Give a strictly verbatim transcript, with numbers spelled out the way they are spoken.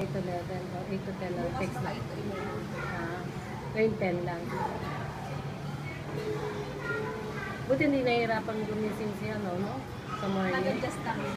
eight to eleven o eight to ten lang. Bukas Text mga lang. eight to eleven. Ah, ngayon ten lang. Buti hindi nahihirapan gumising siya, no? no? Sa morning. Nag-adjust lang.